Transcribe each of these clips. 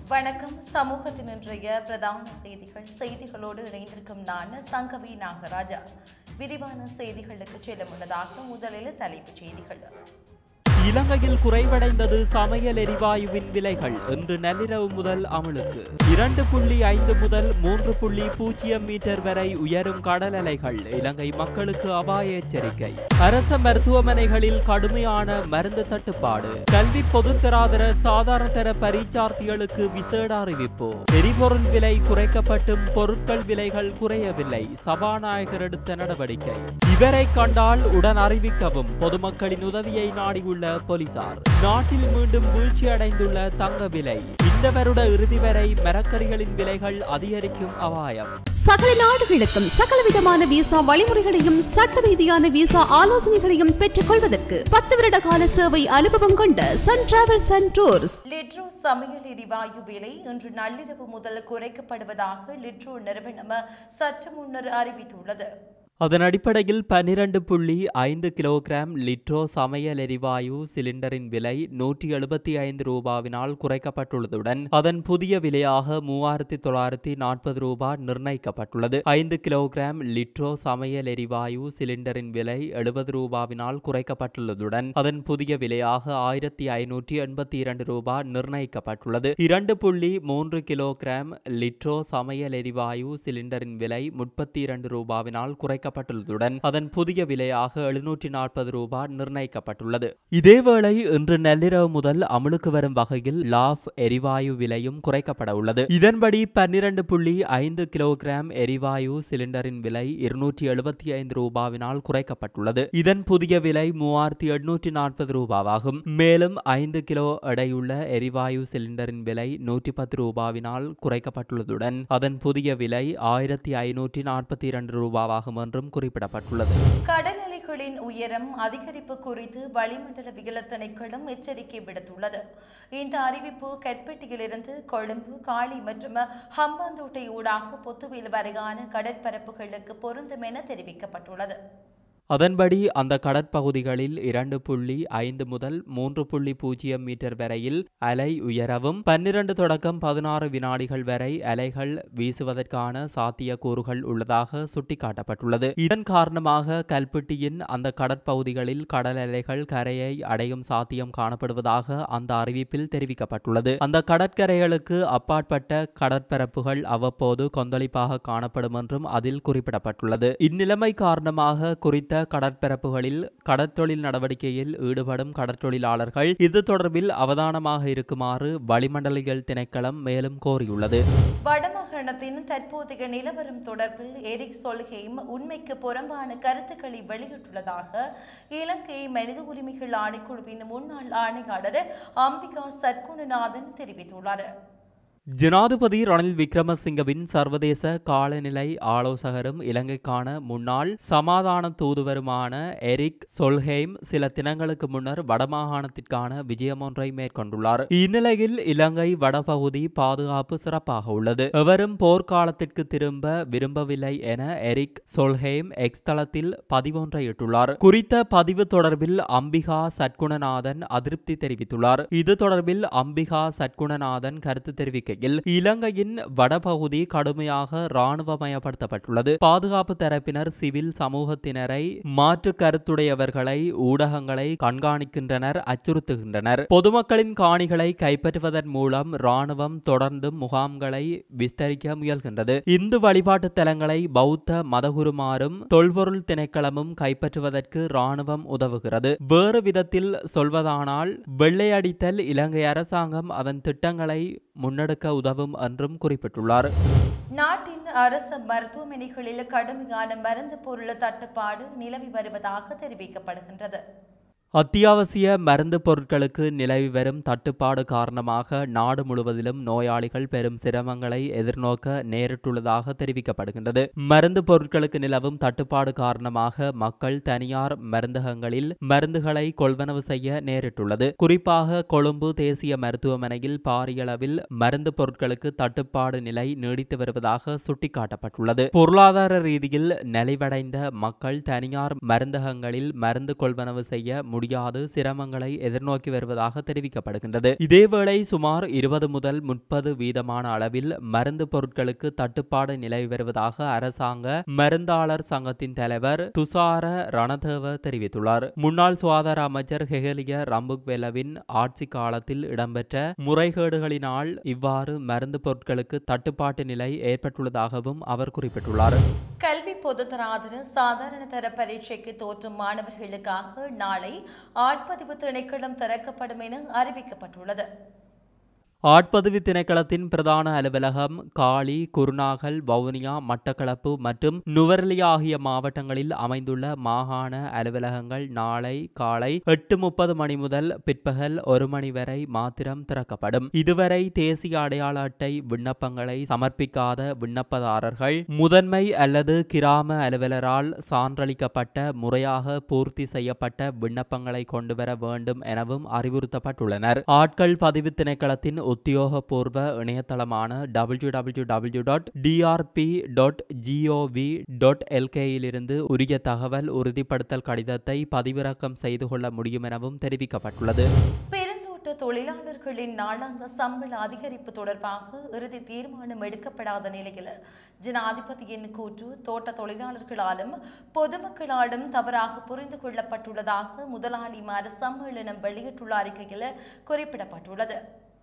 வணக்கம். சமூகத்தின் இன்றைய பிரதான செய்திகளோடு இணைந்திருக்கும் நான் சங்கவி நாகராஜா. விரிவான செய்திகளுக்கு செல்ல முன்னதாக முதலில் தலைப்புச் செய்திகள். இலங்கையில் குறைவடைந்தது சமையல் எரிவாயுவின் விலைகள். இன்று நள்ளிரவு முதல் அமலுக்கு. 2.5 முதல் 3.0 மீட்டர் வரை உயரும் கடல் அலைகள். இலங்கை மக்களுக்கு அபாய எச்சரிக்கை. அரச மருத்துவமனைகளில் கடுமையான மருந்து தட்டுப்பாடு. கல்வி பொதுத்தராதர சாதாரண தர பரீட்சார்த்திகளுக்கு விசேட அறிவிப்பு. எரிபொருள் விலை குறைக்கப்பட்டும் பொருட்கள் விலைகள் குறையவில்லை. சபாநாயகர் எடுத்த நடவடிக்கை. இவரை கண்டால் உடன் அறிவிக்கவும் பொதுமக்களின் உதவியை நாடியுள்ள போலீசார். நாட்டில் மீண்டும் வீழ்ச்சி அடைந்துள்ள தங்க விலை. இந்த வருட இறுதி வரை மரக்கறிகளின் விலைகள் அதிகரிக்கும் அபாயம். சகல நாடுகளுக்கும் சகலவிதமான விசா வழிமுறைகளையும் சட்ட ரீதியான விசா ஆலோசனைகளையும் பெற்றுக் கொள்வதற்கு 10 வருட கால சேவை அனுபவம் கொண்ட Sun travels and tours. Litro சமையல் எரிவாயு விலை இன்று நள்ளிரவு முதல் குறைக்கப்படுவதாக லிட்ரோ நிறுவனம் சற்று முன்னர் அறிவித்துள்ளது. அதன் அடிப்படையில் 12.5 கிலோகிராம் லிட்ரோ சமையல் எரிவாயு சிலிண்டரின் விலை 175 ரூபாவினால் குறைக்கப்பட்டுள்ளதுடன் அதன் புதிய விலையாக 3940 ரூபாய் நிர்ணயிக்கப்பட்டுள்ளது. 5 கிலோகிராம் லிட்ரோ சமையல் எரிவாயு சிலிண்டரின் விலை 70 ரூபாவினால் குறைக்கப்பட்டுள்ளதுடன் அதன் புதிய விலையாக 1582 ரூபாய் நிர்ணயிக்கப்பட்டுள்ளது. 2.3 கிலோகிராம் லிட்ரோ சமையல் எரிவாயு சிலிண்டரின் விலை 32 ரூபாவினால் குறைக்கப்பட்டுள்ளதுடன் அதன் புதிய விலையாக 740 ரூபாய் நிர்ணயிக்கப்பட்டுள்ளது. இதேவேளை இன்று நள்ளிரவு முதல் அமலுக்கு வரும் வகையில் லாஃப் எரிவாயு விலையும் குறைக்கப்பட உள்ளது. இதன்படி 12.5 கிலோகிராம் எரிவாயு சிலிண்டரின் விலை 275 ரூபாவினால் குறைக்கப்பட்டுள்ளது. இதன் புதிய விலை 3840 ரூபாவாகும். மேலும் 5 கிலோ எடையுள்ள எரிவாயு சிலிண்டரின் விலை 110 ரூபாவினால் குறைக்கப்பட்டுள்ளதுடன் அதன் புதிய விலை 1542 ரூபாவாகும் என்று குறிப்பிடப்பட்டுள்ளது. கடல் அலைகளின் உயரம் அதிகரிப்பு குறித்து வளிமண்டலவியல் திணைக்களம் எச்சரிக்கை விடுத்துள்ளது. இந்த அறிவிப்பு கட்பெட்டியிலிருந்து கொழும்பு, காலி மற்றும் ஹம்பாந்தோட்டை ஊடாக பொத்துவில் வரையான கடற்பரப்புகளுக்கு பொருந்தும் என தெரிவிக்கப்பட்டுள்ளது. அதன்படி அந்த கடற்பகுதிகளில் 2.5 முதல் 3.0 மீட்டர் வரையில் அலை உயரவும் 12 தொடக்கம் 16 வினாடிகள் வரை அலைகள் வீசுவதற்கான சாத்தியக்கூறுகள் உள்ளதாக சுட்டிக்காட்டப்பட்டுள்ளது. இதன் காரணமாக கல்பெட்டியின் அந்த கடற்பகுதிகளில் கடல் அலைகள் கரையை அடையும் சாத்தியம் காணப்படுவதாக அந்த அறிவிப்பில் தெரிவிக்கப்பட்டுள்ளது. அந்த கடற்கரைகளுக்கு அப்பாற்பட்ட கடற்பரப்புகள் அவ்வப்போது கொந்தளிப்பாக காணப்படும் என்றும் அதில் குறிப்பிடப்பட்டுள்ளது. இந்நிலைமை காரணமாக குறித்த கடற்பரப்புகளில் கடற்தொழில் நடவடிக்கையில் ஈடுபடும் கடற்தொழிலாளர்கள் இது தொடர்பில் அவதானமாக இருக்குமாறு வளிமண்டலியல் திணைக்களம் மேலும் கோரியுள்ளது. வடமாகாணத்தின் தற்போதைய நிலவரம் தொடர்பில் எரிக் சொல்ஹெய்ம் உண்மைக்கு புறம்பான கருத்துக்களை வெளியிட்டுள்ளதாக இலங்கை மனித உரிமைகள் ஆணைக்குழுவின் முன்னாள் ஆணையாளர் அம்பிகா சத்குணநாதன் தெரிவித்துள்ளார். ஜனாதிபதி ரணில் விக்ரமசிங்கவின் சர்வதேச காலநிலை ஆலோசகரும் இலங்கைக்கான முன்னாள் சமாதான தூதுவருமான எரிக் சொல்ஹெய்ம் சில தினங்களுக்கு முன்னர் வடமாகாணத்திற்கான விஜயம் ஒன்றை மேற்கொண்டுள்ளார். இந்நிலையில் இலங்கை வடபகுதி பாதுகாப்பு சிறப்பாக உள்ளது, எவரும் போர்க்காலத்திற்கு திரும்ப விரும்பவில்லை என எரிக் சொல்ஹெய்ம் எக்ஸ் தளத்தில் பதிவொன்றை இட்டுள்ளார். குறித்த பதிவு தொடர்பில் அம்பிகா சத்குணநாதன் அதிருப்தி தெரிவித்துள்ளார். இது தொடர்பில் அம்பிகா சத்குணநாதன் கருத்து தெரிவிக்க இலங்கையின் வடபகுதி கடுமையாக இராணுவமயப்படுத்தப்பட்டுள்ளது. பாதுகாப்பு தரப்பினர் சிவில் சமூகத்தினரை மாற்று கருத்துடையவர்களை ஊடகங்களை கண்காணிக்கின்றனர், அச்சுறுத்துகின்றனர். பொதுமக்களின் காணிகளை கைப்பற்றுவதன் மூலம் இராணுவம் தொடர்ந்து முகாம்களை விஸ்தரிக்க முயல்கின்றது. இந்து வழிபாட்டு தலங்களை பௌத்த மதகுருமாரும் தொல்பொருள் திணைக்களமும் கைப்பற்றுவதற்கு இராணுவம் உதவுகிறது. வேறு விதத்தில் சொல்வதானால் வெள்ளையடித்தல் இலங்கை அரசாங்கம் அதன் திட்டங்களை முன்னெடுக்க உதவும் என்றும் குறிப்பிட்டுள்ளார். நாட்டின் அரசு மருத்துவமனைகளில் கடுமையான மருந்து பொருள் தட்டுப்பாடு நிலவி வருவதாக தெரிவிக்கப்படுகின்றது. அத்தியாவசிய மருந்து பொருட்களுக்கு நிலவி வரும் தட்டுப்பாடு காரணமாக நாடு முழுவதிலும் நோயாளிகள் பெரும் சிரமங்களை எதிர்நோக்க நேரிட்டுள்ளதாக தெரிவிக்கப்படுகின்றது. மருந்து பொருட்களுக்கு நிலவும் தட்டுப்பாடு காரணமாக மக்கள் தனியார் மருந்தகங்களில் மருந்துகளை கொள்வனவு செய்ய நேரிட்டுள்ளது. குறிப்பாக கொழும்பு தேசிய மருத்துவமனையில் பாரியளவில் மருந்து பொருட்களுக்கு தட்டுப்பாடு நிலை நீடித்து வருவதாக சுட்டிக்காட்டப்பட்டுள்ளது. பொருளாதார ரீதியில் நலிவடைந்த மக்கள் தனியார் மருந்தகங்களில் மருந்து கொள்வனவு செய்ய முடியாது சிரமங்களை எதிர்நோக்கி வருவதாக தெரிவிக்கப்படுகின்றது. இதேவேளை சுமார் 20 முதல் 30 வீதமான அளவில் மருந்து பொருட்களுக்கு தட்டுப்பாடு நிலவி வருவதாக அரசாங்க மருந்தாளர் சங்கத்தின் தலைவர் துஷார ரணதேவ தெரிவித்துள்ளார். முன்னாள் சுகாதார அமைச்சர் ஹெகலிய ரம்புக்வெலவின் ஆட்சி காலத்தில் இடம்பெற்ற முறைகேடுகளினால் இவ்வாறு மருந்து பொருட்களுக்கு தட்டுப்பாட்டு நிலை ஏற்பட்டுள்ளதாகவும் அவர் குறிப்பிட்டுள்ளார். கல்வி பொதுத்தராதர சாதாரண தர பரீட்சைக்கு தோற்றும் மாணவர்களுக்காக நாளை ஆட்பதிவு திணைக்களம் திறக்கப்படும் என அறிவிக்கப்பட்டுள்ளது. ஆட்பதிவு திணைக்களத்தின் பிரதான அலுவலகம் காலி, குருநாகல், வவுனியா, மட்டக்களப்பு மற்றும் நுவரெலியா ஆகிய மாவட்டங்களில் அமைந்துள்ள மாகாண அலுவலகங்கள் நாளை காலை 8:30 மணி முதல் பிற்பகல் 1 மணி வரை மாத்திரம் திறக்கப்படும். இதுவரை தேசிய அடையாள அட்டை விண்ணப்பங்களை சமர்ப்பிக்காத விண்ணப்பதாரர்கள் முதன்மை அல்லது கிராம அலுவலரால் சான்றளிக்கப்பட்ட முறையாக பூர்த்தி செய்யப்பட்ட விண்ணப்பங்களை கொண்டுவர வேண்டும் எனவும் அறிவுறுத்தப்பட்டுள்ளனர். ஆட்கள் பதிவு திணைக்களத்தின் உத்தியோகபூர்வ இணையதளமான www.drp.gov.lk இலிருந்து உரிய தகவல் உறுதிப்படுத்தல் கடிதத்தை பதிவிறக்கம் செய்து கொள்ள முடியும் எனவும் தெரிவிக்கப்பட்டுள்ளது. பெருந்தோட்ட தொழிலாளர்களின் நாளாந்த சம்பள அதிகரிப்பு தொடர்பாக இறுதி தீர்மானம் எடுக்கப்படாத நிலையில் ஜனாதிபதியின் கூற்று தோட்ட தொழிலாளர்களாலும் பொதுமக்களாலும் தவறாக புரிந்து கொள்ளப்பட்டுள்ளதாக முதலாளிமார் சம்மேளனம் வெளியிட்டுள்ள அறிக்கையில் குறிப்பிடப்பட்டுள்ளது.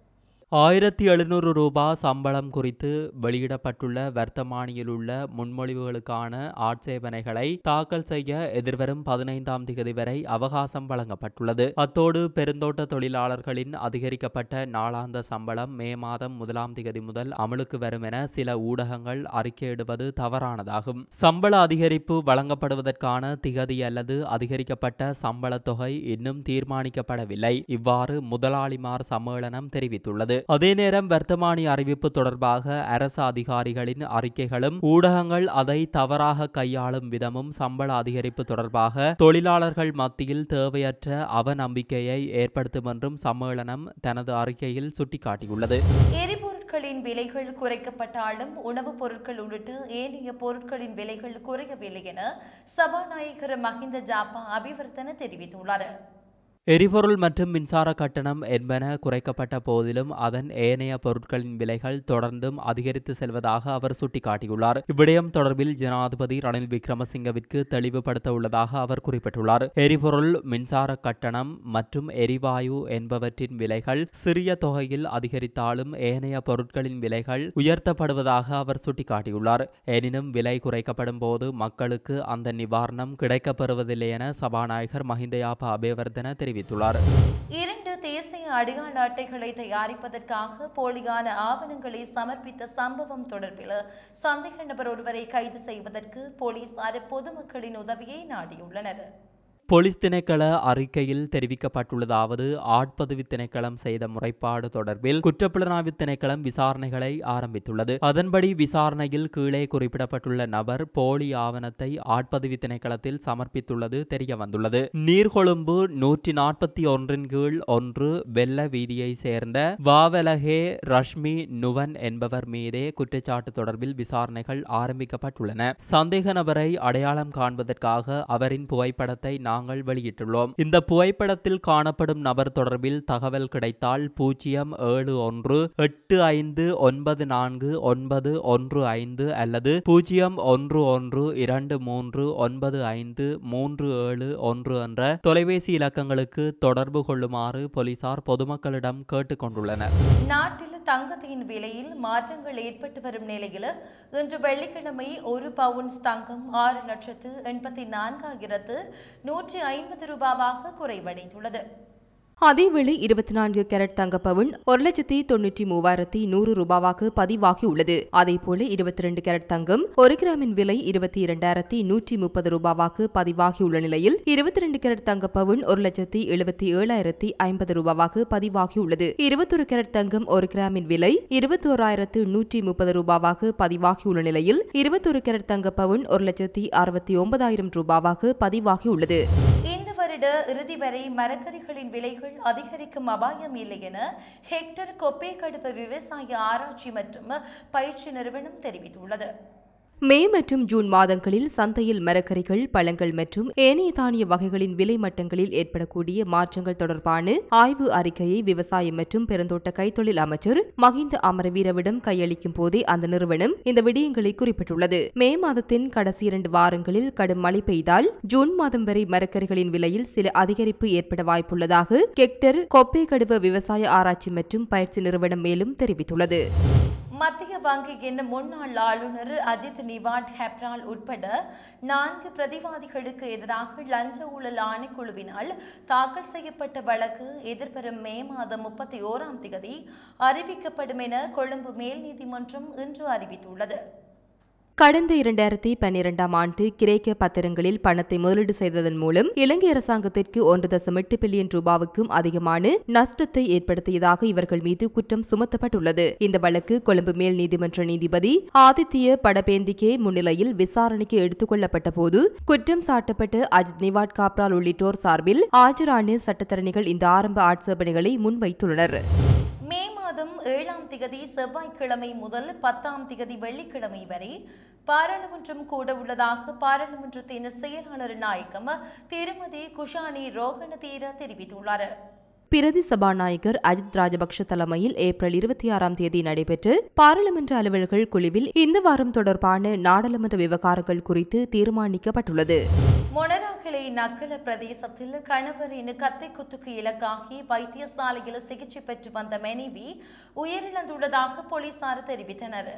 1700 ரூபாய் சம்பளம் குறித்து வெளியிடப்பட்டுள்ள வர்த்தமானியில் உள்ள முன்மொழிவுகளுக்கான ஆட்சேபனைகளை தாக்கல் செய்ய எதிர்வரும் 15ஆம் தேதி வரை அவகாசம் வழங்கப்பட்டுள்ளது. அத்தோடு பெருந்தோட்ட தொழிலாளர்களின் அதிகரிக்கப்பட்ட நாளாந்த சம்பளம் மே மாதம் 1ஆம் தேதி முதல் அமலுக்கு வரும் என சில ஊடகங்கள் அறிக்கையிடுவது தவறானதாகும். சம்பள அதிகரிப்பு வழங்கப்படுவதற்கான திகதி அல்லது அதிகரிக்கப்பட்ட சம்பள தொகை இன்னும் தீர்மானிக்கப்படவில்லை. இவ்வாறு முதலாளிமார் சம்மேளனம் தெரிவித்துள்ளது. அதே நேரம் வர்த்தமானி அறிவிப்பு தொடர்பாக அரசு அதிகாரிகளின் அறிக்கைகளும் ஊடகங்கள் அதை தவறாக கையாளும் விதமும் சம்பள அதிகரிப்பு தொடர்பாக தொழிலாளர்கள் மத்தியில் தேவையற்ற அவநம்பிக்கையை ஏற்படுத்தும் என்றும் சம்மேளனம் தனது அறிக்கையில் சுட்டிக்காட்டியுள்ளது. எரிபொருட்களின் விலைகள் குறைக்கப்பட்டாலும் உணவுப் பொருட்கள் உள்ளிட்ட ஏனைய பொருட்களின் விலைகள் குறையவில்லை என சபாநாயகர் மஹிந்த ஜாப்பா அபிவர்த்தன தெரிவித்துள்ளார். எரிபொருள் மற்றும் மின்சார கட்டணம் என்பன குறைக்கப்பட்ட போதிலும் அதன் ஏனைய பொருட்களின் விலைகள் தொடர்ந்தும் அதிகரித்து செல்வதாக அவர் சுட்டிக்காட்டியுள்ளார். இவ்விடயம் தொடர்பில் ஜனாதிபதி ரணில் விக்ரமசிங்கவிற்கு தெளிவுபடுத்த உள்ளதாக அவர் குறிப்பிட்டுள்ளார். எரிபொருள், மின்சார கட்டணம் மற்றும் எரிவாயு என்பவற்றின் விலைகள் சிறிய தொகையில் அதிகரித்தாலும் ஏனைய பொருட்களின் விலைகள் உயர்த்தப்படுவதாக அவர் சுட்டிக்காட்டியுள்ளார். எனினும் விலை குறைக்கப்படும் போது மக்களுக்கு அந்த நிவாரணம் கிடைக்கப்பெறுவதில்லை என சபாநாயகர் மஹிந்த யாப்பா அபேவர்தன தெரிவித்தார். 2 தேசிய அடையாள அட்டைகளை தயாரிப்பதற்காக போலியான ஆவணங்களை சமர்ப்பித்த சம்பவம் தொடர்பில் சந்தேக நபர் ஒருவரை கைது செய்வதற்கு போலீசார் பொதுமக்களின் உதவியை நாடியுள்ளனர். போலீஸ் திணைக்கள அறிக்கையில் தெரிவிக்கப்பட்டுள்ளதாவது ஆட்பதிவு திணைக்களம் செய்த முறைப்பாடு தொடர்பில் குற்றப்புலனாய்வு திணைக்களம் விசாரணைகளை ஆரம்பித்துள்ளது. அதன்படி விசாரணையில் கீழே குறிப்பிடப்பட்டுள்ள நபர் போலி ஆவணத்தை ஆட்பதிவு திணைக்களத்தில் சமர்ப்பித்துள்ளது தெரியவந்துள்ளது. நீர்கொழும்பு 141 வெள்ள வீதியை சேர்ந்த வாவலகே ரஷ்மி நுவன் என்பவர் மீதே குற்றச்சாட்டு தொடர்பில் விசாரணைகள் ஆரம்பிக்கப்பட்டுள்ளன. சந்தேக நபரை அடையாளம் காண்பதற்காக அவரின் புகைப்படத்தை நாங்கள் வெளியிட்டுள்ளோம். இந்த புகைப்படத்தில் காணப்படும் நபர் தொடர்பில் தகவல் கிடைத்தால் 011-8594915 அல்லது 0112395337 என்ற தொலைபேசி இலக்கங்களுக்கு தொடர்பு கொள்ளுமாறு போலீசார் பொதுமக்களிடம் கேட்டுக் கொண்டுள்ளனர். நாட்டில் தங்கத்தின் விலையில் மாற்றங்கள் ஏற்பட்டு வரும் நிலையில் இன்று வெள்ளிக்கிழமை 1 பவுன்ஸ் தங்கம் 6,84,150 ரூபாவாக குறைவடைந்துள்ளது. அதேவேளை 24 கேரட் தங்கப்பவுன் 1,93,100 ரூபாவாக பதிவாகியுள்ளது. அதேபோல 22 கேரட் தங்கம் 1 கிராமின் விலை 22,130 ரூபாவாக பதிவாகியுள்ள நிலையில் 22 கேரட் தங்கப்பவுன் 1,77,050 ரூபாவாக பதிவாகியுள்ளது. 21 கேரட் தங்கம் 1 கிராமின் விலை 21,130 ரூபாவாக பதிவாகியுள்ள நிலையில் 21 கேரட் தங்கப்பவுன் 1,69,000 ரூபாவாக பதிவாகியுள்ளது. இந்த வருட இறுதி வரை மரக்கறிகளின் விலைகள் அதிகரிக்கும் அபாயம் இல்லை என ஹெக்டர் கொப்பேகடுப்பு விவசாய ஆராய்ச்சி மற்றும் பயிற்சி நிறுவனம் தெரிவித்துள்ளது. மே மற்றும் ஜூன் மாதங்களில் சந்தையில் மரக்கறிகள், பழங்கள் மற்றும் ஏனைய தானிய வகைகளின் விலை மட்டங்களில் ஏற்படக்கூடிய மாற்றங்கள் தொடர்பான ஆய்வு அறிக்கையை விவசாயம் மற்றும் பெருந்தோட்ட கைத்தொழில் அமைச்சர் மஹிந்த அமரவீரவிடம் கையளிக்கும் போதே அந்த நிறுவனம் இந்த விடயங்களை குறிப்பிட்டுள்ளது. மே மாதத்தின் கடைசி 2 வாரங்களில் கடும் மழை பெய்தால் ஜூன் மாதம் வரை மரக்கறிகளின் விலையில் சில அதிகரிப்பு ஏற்பட வாய்ப்புள்ளதாக கெக்டர் கொப்பேகடுவ விவசாய ஆராய்ச்சி மற்றும் பயிற்சி நிறுவனம் மேலும் தெரிவித்துள்ளது. மத்திய வங்கியின் முன்னாள் ஆளுநர் அஜித் நிவாட் ஹெப்ரால் உட்பட 4 பிரதிவாதிகளுக்கு எதிராக லஞ்ச ஊழல் ஆணைக்குழுவினால் தாக்கல் செய்யப்பட்ட வழக்கு எதிர்வரும் மே மாதம் 31ஆம் தேதி அறிவிக்கப்படும் என கொழும்பு மேல் நீதிமன்றம் இன்று அறிவித்துள்ளது. கடந்த 2012ஆம் ஆண்டு கிரேக்க பத்திரங்களில் பணத்தை முதலீடு செய்ததன் மூலம் இலங்கை அரசாங்கத்திற்கு 1.8 பில்லியன் ரூபாவுக்கும் அதிகமான நஷ்டத்தை ஏற்படுத்தியதாக இவர்கள் மீது குற்றம் சுமத்தப்பட்டுள்ளது. இந்த வழக்கு கொழும்பு மேல் நீதிமன்ற நீதிபதி ஆதித்ய படபேந்திகே முன்னிலையில் விசாரணைக்கு எடுத்துக் கொள்ளப்பட்ட போது குற்றம் சாட்டப்பட்ட அஜித் நிவாட் காப்ரால் உள்ளிட்டோர் சார்பில் ஆஜரான சட்டத்தரணிகள் இந்த ஆரம்ப ஆட்சேபனைகளை முன்வைத்துள்ளனர். மே மாதம் 7ஆம் தேதி செவ்வாய்க்கிழமை முதல் 10ஆம் தேதி வெள்ளிக்கிழமை வரை பாராளுமன்றம் கூட உள்ளதாக பாராளுமன்றத்தின் செயலாளர் நாயகம் திருமதி குஷானி ரோகணதீர தெரிவித்துள்ளார். பிரதி சபாநாயகர் அஜித் ராஜபக்ஷ தலைமையில் ஏப்ரல் 26ஆம் தேதி நடைபெற்ற பாராளுமன்ற அலுவல்கள் குழுவில் இந்த வாரம் தொடர்பான நாடாளுமன்ற விவகாரங்கள் குறித்து தீர்மானிக்கப்பட்டுள்ளது. மொனராகலை நக்கல பிரதேசத்தில் கணவரின் கத்தை குத்துக்கு இலக்காகி வைத்தியசாலையில் சிகிச்சை பெற்று வந்த மனைவி உயிரிழந்துள்ளதாக போலீசார் தெரிவித்தனர்.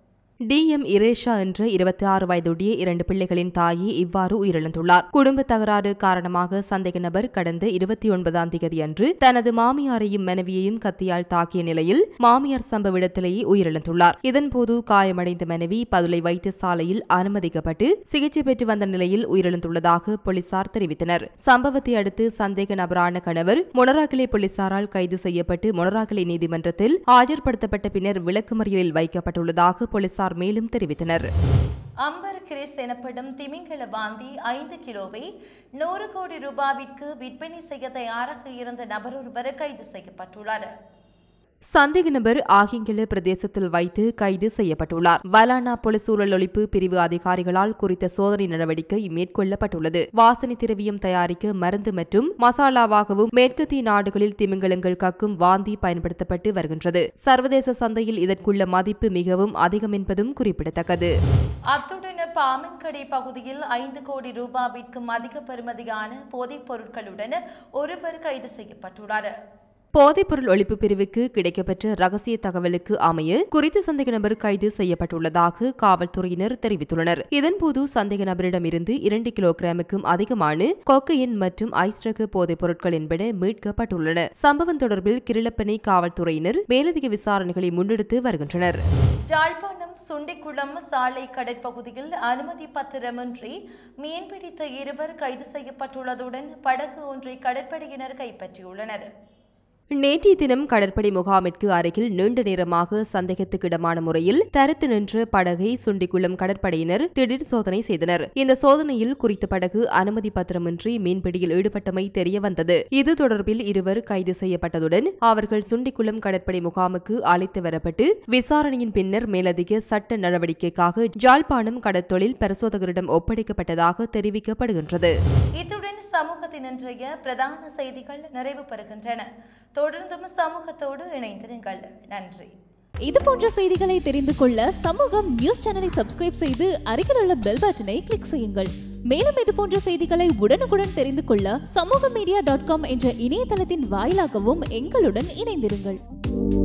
DM இரேஷா என்ற 26 வயதுடைய 2 பிள்ளைகளின் தாயே இவ்வாறு உயிரிழந்துள்ளார். குடும்ப தகராறு காரணமாக சந்தேக நபர் கடந்த 29ஆம் தேதி அன்று தனது மாமியாரையும் மனைவியையும் கத்தியால் தாக்கிய நிலையில் மாமியார் சம்பவ இடத்திலேயே உயிரிழந்துள்ளார். இதன்போது காயமடைந்த மனைவி பதுளை வைத்தியசாலையில் அனுமதிக்கப்பட்டு சிகிச்சை பெற்று வந்த நிலையில் உயிரிழந்துள்ளதாக போலீசார் தெரிவித்தனர். சம்பவத்தை அடுத்து சந்தேக நபரான கணவர் மொனராகலை போலீசாரால் கைது செய்யப்பட்டு மொனராகலை நீதிமன்றத்தில் ஆஜர்படுத்தப்பட்ட பின்னர் விளக்குமறியலில் வைக்கப்பட்டுள்ளதாக போலீசார் மேலும் தெரிவித்தனர். அம்பர் கிரிஸ் எனப்படும் திமிங்கல பாந்தி 5 கிலோவை 100 கோடி ரூபாவிற்கு விற்பனை செய்ய தயாராக இருந்த நபர் ஒருவர் கைது செய்யப்பட்டுள்ளார். சந்தேக நபர் ஆகிங்கில பிரதேசத்தில் வைத்து கைது செய்யப்பட்டுள்ளார். வலானா போலீஸ் சூழல் ஒழிப்பு பிரிவு அதிகாரிகளால் குறித்த சோதனை நடவடிக்கை மேற்கொள்ளப்பட்டுள்ளது. வாசனை திரவியம் தயாரிக்க மருந்து மற்றும் மசாலாவாகவும் மேற்கத்திய நாடுகளில் திமிங்கலங்கள் கக்கும் வாந்தி பயன்படுத்தப்பட்டு வருகின்றது. சர்வதேச சந்தையில் இதற்குள்ள மதிப்பு மிகவும் அதிகம் என்பதும் குறிப்பிடத்தக்கது. அத்துடன் பாமன்கடை பகுதியில் 5 கோடி ரூபாவிற்கும் அதிக பெறுமதியான போதைப் பொருட்களுடன் ஒருவர் கைது செய்யப்பட்டுள்ளார். போதைப்பொருள் ஒழிப்பு பிரிவுக்கு கிடைக்கப்பெற்ற ரகசிய தகவலுக்கு அமைய குறித்த சந்தேக நபர் கைது செய்யப்பட்டுள்ளதாக காவல்துறையினர் தெரிவித்துள்ளனர். இதன்போது சந்தேக நபரிடமிருந்து 2 கிலோகிராமுக்கும் அதிகமான கொக்கையின் மற்றும் ஐஸ் ரக போதைப் பொருட்கள் என்பன மீட்கப்பட்டுள்ளன. சம்பவம் தொடர்பில் கிருளப்பனை காவல்துறையினர் மேலதிக விசாரணைகளை முன்னெடுத்து வருகின்றனர். யாழ்ப்பாணம் சுண்டிக்குளம் சாலை கடற்பகுதியில் அனுமதி பத்திரமின்றி மீன்பிடித்த 2 கைது செய்யப்பட்டுள்ளதுடன் படகு ஒன்றை கடற்படையினர் கைப்பற்றியுள்ளனர். நேற்றைய தினம் கடற்படை முகாமிற்கு அருகில் நீண்ட நேரமாக சந்தேகத்துக்கிடமான முறையில் தரித்து நின்ற படகை சுண்டிக்குளம் கடற்படையினர் திடீர் சோதனை செய்தனர். இந்த சோதனையில் குறித்த படகு அனுமதி பத்திரமின்றி மீன்பிடியில் ஈடுபட்டமை தெரியவந்தது. இது தொடர்பில் 2 கைது செய்யப்பட்டதுடன் அவர்கள் சுண்டிக்குளம் கடற்படை முகாமுக்கு அழைத்து வரப்பட்டு விசாரணையின் பின்னர் மேலதிக சட்ட நடவடிக்கைக்காக யாழ்ப்பாணம் கடற்தொழில் பரிசோதகரிடம் ஒப்படைக்கப்பட்டதாக தெரிவிக்கப்படுகின்றது. இத்துடன் சமூகத்தின் இன்றைய பிரதான செய்திகள் நிறைவு பெறுகின்றன. தொடர்ந்தும் சமூகத்தோடு இணைந்திருங்கள். நன்றி. இது போன்ற செய்திகளை தெரிந்து கொள்ள சமூகம் நியூஸ் சேனலை சப்ஸ்கிரைப் செய்து அருகில் உள்ள பெல் பட்டனை கிளிக் செய்யுங்கள். மேலும் இது போன்ற செய்திகளை உடனுக்குடன் தெரிந்து கொள்ள சமூகமீடியா.com என்ற இணையதளத்தின் வாயிலாகவும் எங்களுடன் இணைந்திருங்கள்.